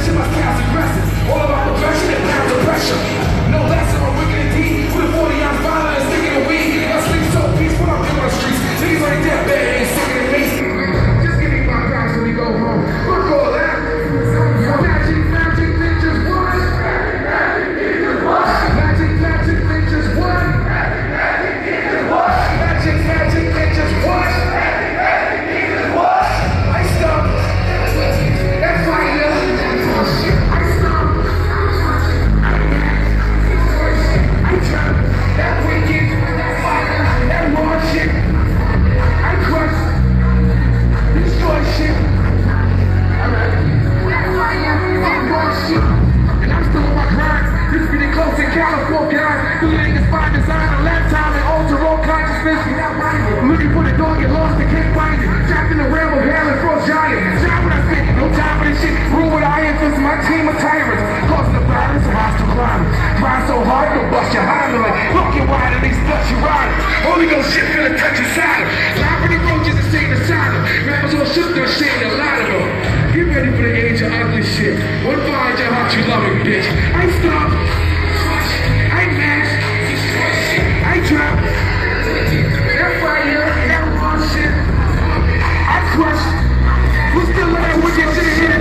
aggression, my style's aggressive. All about progression and pounds of pressure. No less of a wicked indeed. With a 40-ounce bottle and sticking a weed. I sleep so peaceful, I'm in on the streets. Niggas like that bad ain't sticking to me. Just give me my guys when we go home. Fuck all that. Magic ninjas what? Magic ninjas what? Magic ninjas what? Magic ninjas what? Magic ninjas what? I stop. That fire. I stop. I trap. That wicked. That fire. That raw shit. I crush. Destroy shit. Alright. That fire. That raw shit. And I'm still on my grind. This getting close in California, guys. Doing this fine design, a lifetime, and alter all consciousness. Looking for the dog, get lost and can't find it. Trapped in the realm of hell and frost giant. Shot what I spit, no time for this shit. Rule what I influence my team of tyrants. Causing the violence of hostile climbers. Trying so hard, they'll bust your hymen like looking wide and they stuff you riding. Holy Ghost shit, feel a touch inside them. Live for the roaches and stay inside them. Rappers all shook, they're shame, a lot of them. Get ready for the age of ugly shit. One find your heart, you love it, bitch. I stop. I mash. I drop. That fire, that raw shit. I crush. Who's still alive with your shit here?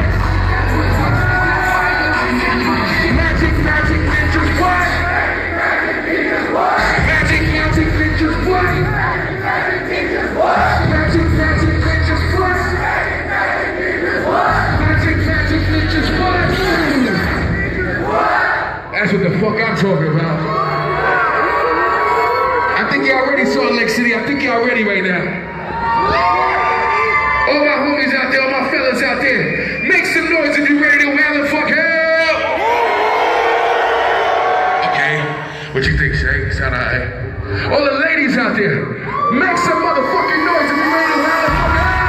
Magic ninjas what? Magic ninjas what? Magic ninjas what? Magic ninjas what? Magic ninjas what? That's what the fuck I'm talking about. I think y'all ready, Salt Lake City. I think y'all ready right now. All my homies out there, all my fellas out there, make some noise if you ready to hell and fuck hell. Okay, what you think, Shay? Sound alright? All the ladies out there, make some motherfucking noise if you ready to hell and fuck hell.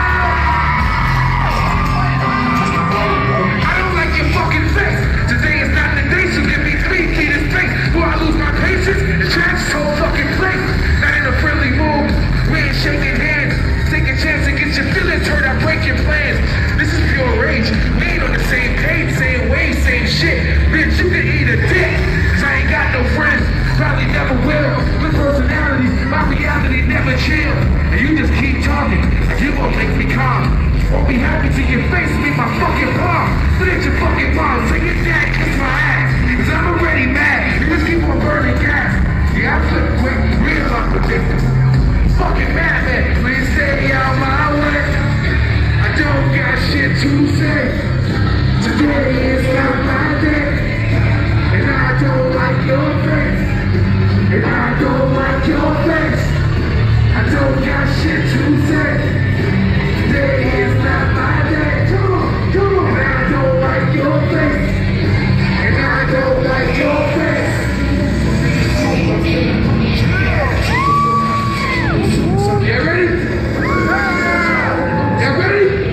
I don't like your fucking face. Today is not the day, so give me 3 feet of space before I lose my patience and trash this whole fucking place. Not in a friendly mood, we ain't shaking hands. Take a chance to get your feelings hurt, I break your plans. This is pure rage, we ain't on the same page, same way, same shit. Bitch, you can eat a dick, cause I ain't got no friends, probably never will. Good personality, my reality never chill. And you just keep talking, you won't make me calm. Won't be happy to your face, make my fucking palm. Spit at your fucking palm, take it down, kiss my ass. Cause I'm already mad, you just keep on burning gas. Yeah, I flip quick, real unpredictable. Fucking madman, please stay out my way. I don't got shit to say. Today is not my day. And I don't like your face. And I don't like your face. I don't got shit to say. Today is not my day. Come on, come on. And I don't like your face. And I don't like your face. Y'all ready? Y'all ready?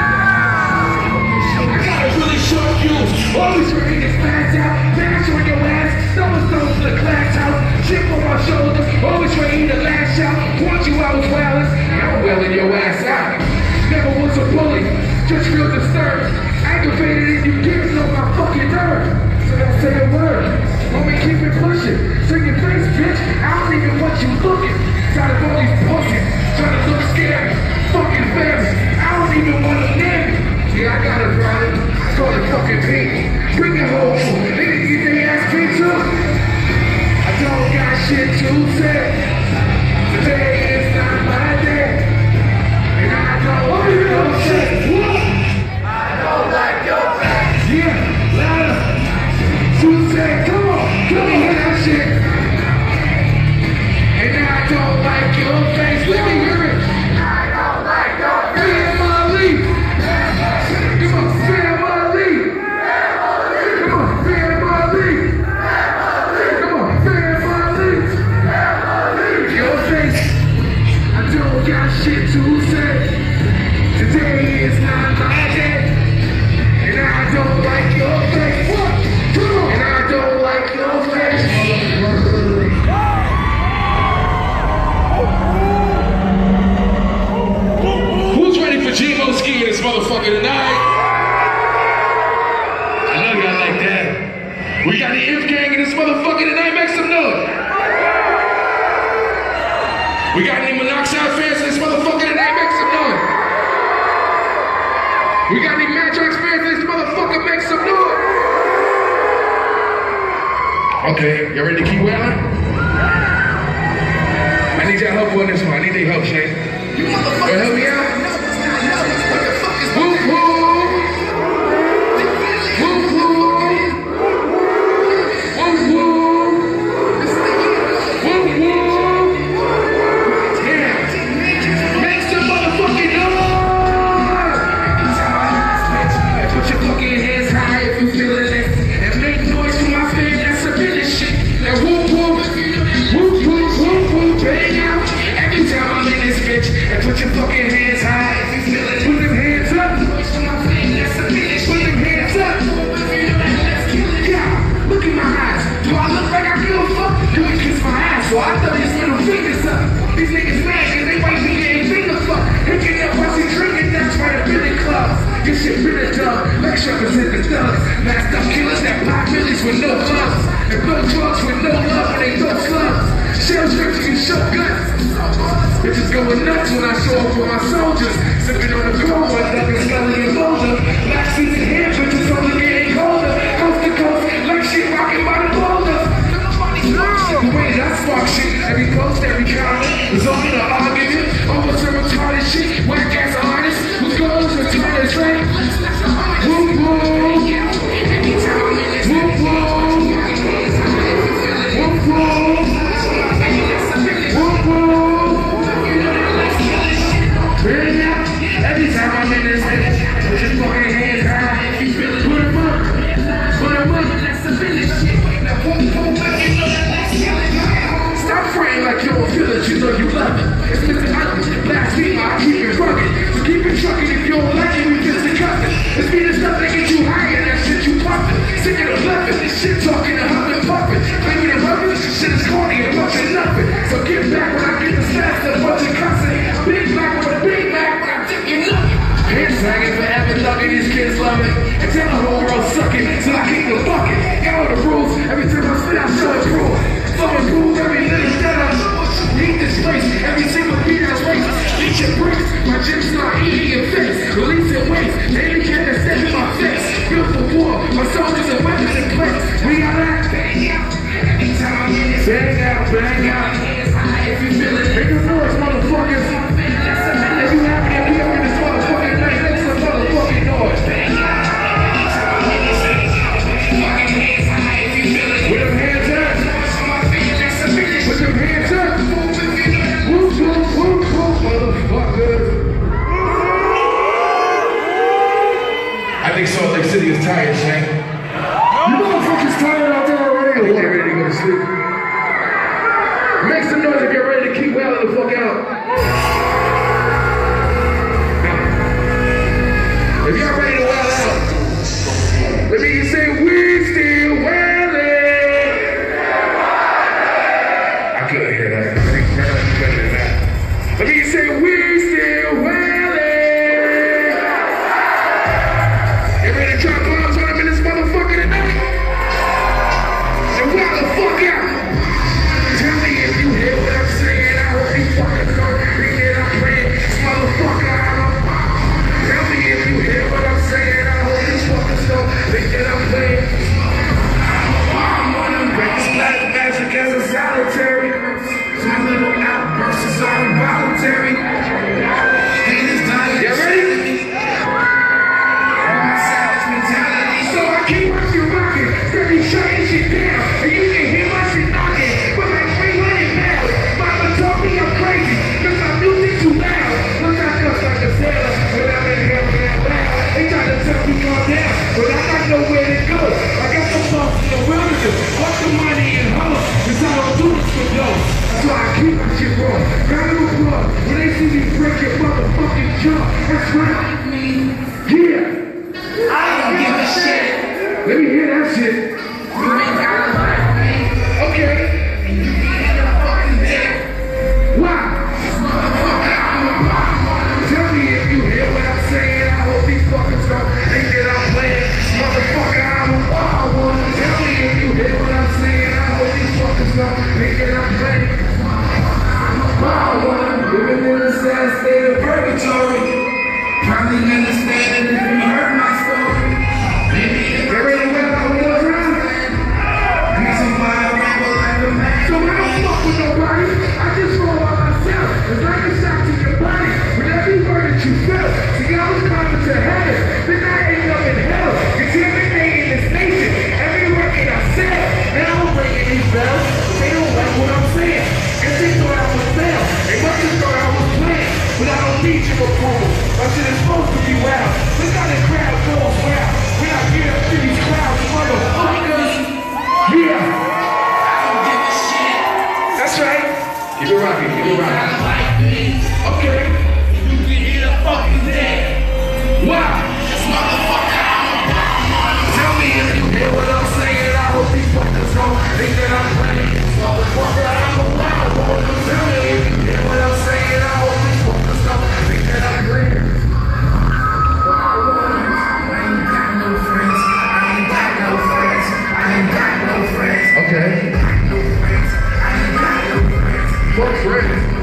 I got a really short fuse. Always ready to spaz out. Bash on your ass. Throwing stones to the class house. Chip on my shoulder. Always ready to lash out. Want you out with violence. I'm wailing your ass out. Never was a bully. Just feel disturbed. Aggravated and you getting on my fucking nerve. So don't say a word. Homie, keep it pushing. Turn your face, bitch. I don't even want you looking. Tired of all these pussies, trying to look scared. Fucking famous, I don't even want to name it. Yeah, I got a problem, I call it fucking pink. Bring it home, nigga, you think ass pizza? I don't got shit to say. Today is not my day. And I don't want to say what? I don't like your face. Yeah, louder. To say, come on, hear that shit. And I don't like your face. We got the If Gang in this motherfucker tonight, make some noise. We got any Monoxide fans in this motherfucker tonight, make some noise. We got any Matrax fans in this motherfucker, make some noise. Okay, y'all ready to keep wailing? I need your help on this one. I need your help, Shane. You motherfucker, help me out? Whoop whoop! Whoop whoop! Whoop whoop! Whoop whoop! Yeah! Make some motherfucking noise! And put your fucking hands high if you feeling it. And make noise for my fam that's a minute shit. And whoop whoop! Whoop whoop! Whoop whoop! Bang out! Every time I'm in this bitch. And put your fucking hands high if you feeling it. Put them hands up! Put them hands up! Yeah! Look in my eyes. Do I look like I give a fuck? You ain't kiss my ass, so I throw these little fingers up. These niggas mad cause they might be getting finger fucked. Hicking up pussy drinking, that's why the billy clubs. This shit really dumb. Make sure it's in the thugs. Masked up killers that pop millies with no gloves. And blow drugs with no love when they throw slugs. Shell strips and shotguns. Bitches going nuts when I show up for my soldiers. Sipping on the cold, one ducking scully and boulder. Black seats in hand, bitches only getting colder. Coast to coast, like shit rocking by the boulder. The way that I spark shit, every post, every comment is only an argument over some retarded shit. Whack ass artists whose goals are retarded like whoop whoop, whoop whoop, whoop whoop, whoop whoop. Every time I'm in this bitch, put your fucking hands high. Put them up, put them up. That's the village shit. Stop praying like you don't feel it, you know you love it. It's Mr. Ugly, blasphemer, I keep it rugged. So keep it trucking if you don't like it, we just discussing. It's me the stuff that get you higher, that shit you pumping. Sick of the bluffing, this shit talking and huffing puffing. Claiming the rubbish, this shit is corny and bunch of nothing. So get back when I get the stats and a bunch of cussing. Big back with a big back when I'm thinking nothing. Hands hanging forever, loving these kids love it. And tell the whole world sucking, so I keep the bucket. Y'all know the rules, every time I spit I show it proof. So improve every little that I need this place. Every single beat I race. Eat your bricks, my gym start eating your face. Release your waste, daily cat that step in my face. Built for war, my soldiers and weapons in place. We got that. Bang out, bang out. If you feel it, make a noise, motherfuckers. If you happy to be up in this motherfucking night, make some motherfucking noise. Bang out. With them hands up. Put them hands up. Whoop, whoop, whoop, whoop, motherfuckers. I think Salt Lake City is tired, Shane. You motherfuckers tired out there already? Or get ready to go to sleep? Make some noise if you're ready to keep wailing the fuck out. If y'all ready to wail out, let me say we still wailing. I couldn't hear that. I think that's better than that. Let me say we still wailing. You ready to drop bombs on them in this motherfucker tonight? And wail the fuck out. Tell me if you hear what I'm saying. I hope you fucking don't read it. I'm playing this motherfucker out. Tell me if you hear what I'm saying. I hope you fucking don't think that I'm playing. I'm on them breaks, black magic as a solitary. My little outbursts are involuntary. You ready? So I keep my shit rocking, steady shutting shit down. And you can hear my shit knocking, but like 300 pounds. Mama told me I'm crazy, cause my music too loud. Look, I cuss like a sailor, but I'm in hell that loud. They try to tell me calm down, but I got nowhere to go. I got the bump in the wilderness, watch the money and hoes, cause I don't do this for those. So I keep my shit raw, got no blood. When they see me break your motherfucking jaw, that's right. Yeah. I don't give a shit. Let me hear that shit. You ain't got a life, man. Okay. And you ain't a fucking dead. Why? Motherfucker, I'm a bomb. Tell me if you hear what I'm saying. I hope these fuckers don't think that I'm playing. Motherfucker, I'm a wild one. Tell me if you First race.